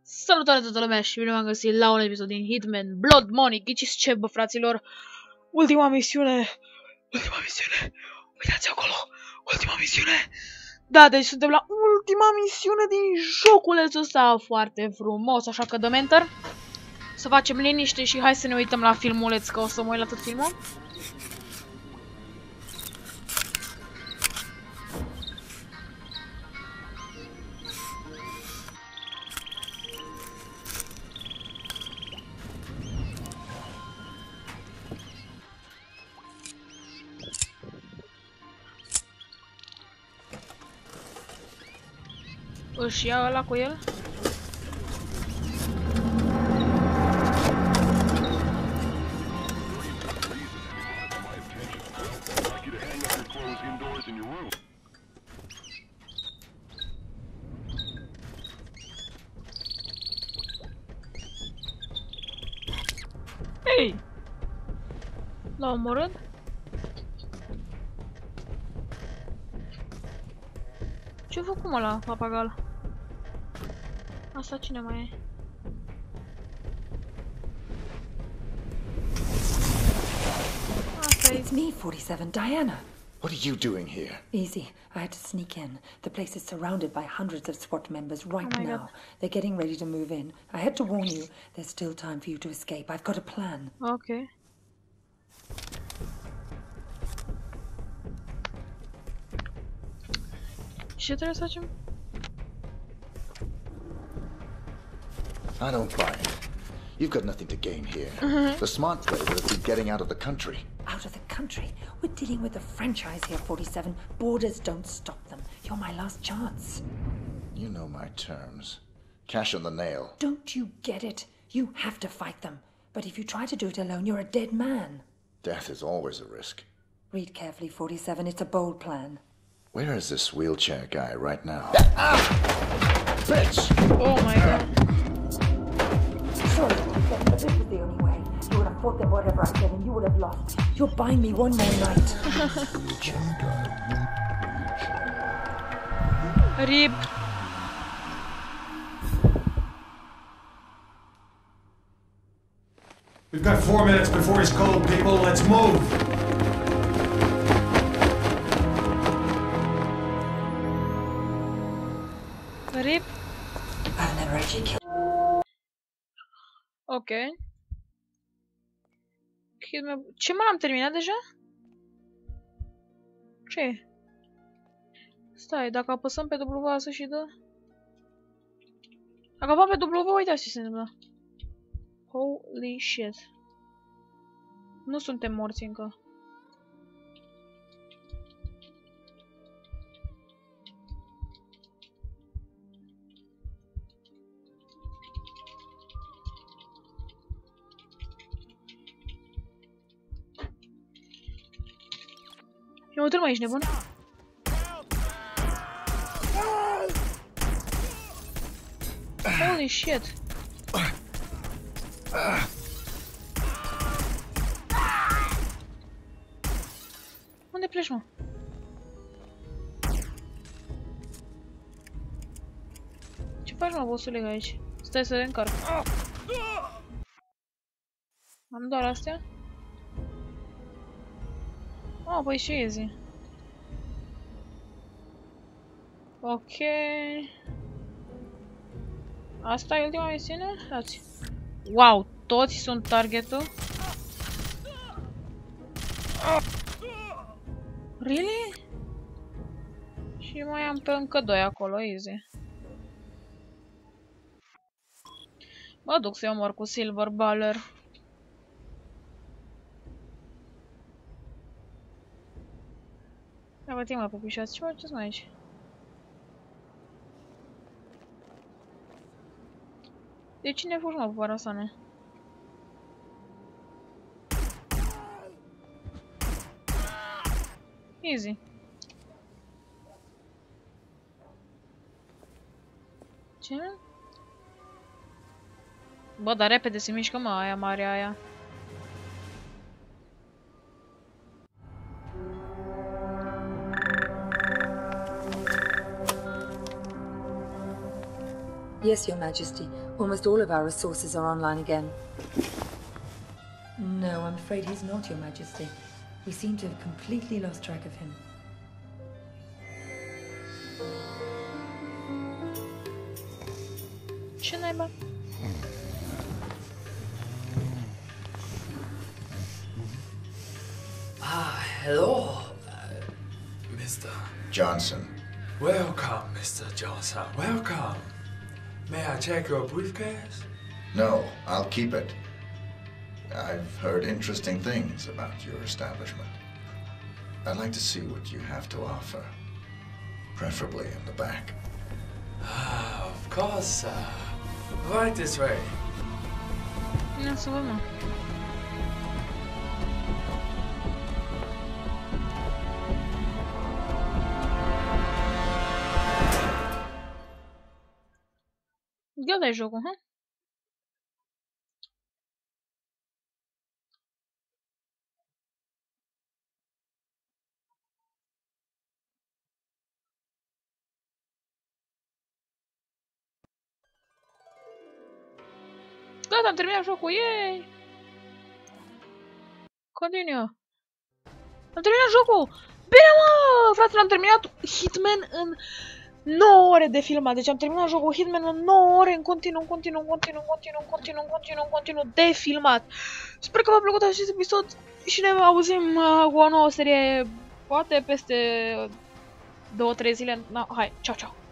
Salutare toată lumea și bine m-am găsit la un episod din Hitman Blood Money. Ghiciți ce, bă, fraților? Ultima misiune. Uitați acolo. Ultima misiune. Da, deci suntem la ultima misiune din joculețul ăsta foarte frumos. Așa că dăm enter. Să facem liniște și hai să ne uităm la filmuleț, că o să mă uit la tot filmul. Își ia ăla cu el? Hei! L-a omorât? Ce-a făcut, mă, la papagal? Asta cine mai e? Asta e. It's me, 47, Diana. What are you doing here? Easy. I had to sneak in. The place is surrounded by hundreds of SWAT members right Oh my now. God. They're getting ready to move in. I had to warn you. There's still time for you to escape. I've got a plan. Ok. Ce trebuie să facem? I don't buy it. You've got nothing to gain here. The smart play would have been getting out of the country. Out of the country? We're dealing with a franchise here, 47. Borders don't stop them. You're my last chance. You know my terms. Cash on the nail. Don't you get it? You have to fight them. But if you try to do it alone, you're a dead man. Death is always a risk. Read carefully, 47. It's a bold plan. Where is this wheelchair guy right now? Bitch! Oh my God. Sorry, 47, but this was the only way. You would have fought them whatever I said, and you would have lost. You're buying me one more night. RIP. We've got 4 minutes before he's called, people. Let's move. RIP. I've never actually killed. Ok. Ce, mă, l-am terminat deja? Ce? Stai, dacă apăsăm pe W asta și dă... Dacă apăsăm pe W, uitați ce se întâmplă. Holy shit. Nu suntem morți încă. Eu mă turmă, ești nebun? Holy shit. Unde pleci, mă? Ce faci, mă, bossule, aici? Stai să reîncarc. Am doar astea? Oh, păi și easy. Ok. Asta e ultima misiune? Dați. Wow, toți sunt targetul. Really? Și mai am pe încă 2 acolo, easy. Mă duc să-i omor cu Silver Baller. Ia bătim, mă, pupișați, ce faceți mai aici? De cine fugi, mă, puparasane? Easy. Ce? Bă, dar repede se mișcă, mă, aia mare aia. Yes, Your Majesty. Almost all of our resources are online again. No, I'm afraid he's not, Your Majesty. We seem to have completely lost track of him. Ce naiba? Hello, Mr. Johnson. Welcome, Mr. Johnson. Welcome. May I check your briefcase? No, I'll keep it. I've heard interesting things about your establishment. I'd like to see what you have to offer. Preferably in the back. Of course, right this way. Ia să văd, mă. Gata-i jocul, ha? Gata, am terminat jocul, yay! Continuă. Am terminat jocul! Bine, mă! Frate, am terminat Hitman în 9 ore de filmat. Deci am terminat jocul Hitman în 9 ore în continuu de filmat. Sper că v-a plăcut acest episod și ne auzim cu o nouă serie, poate peste 2-3 zile. No, hai, ciao, ciao!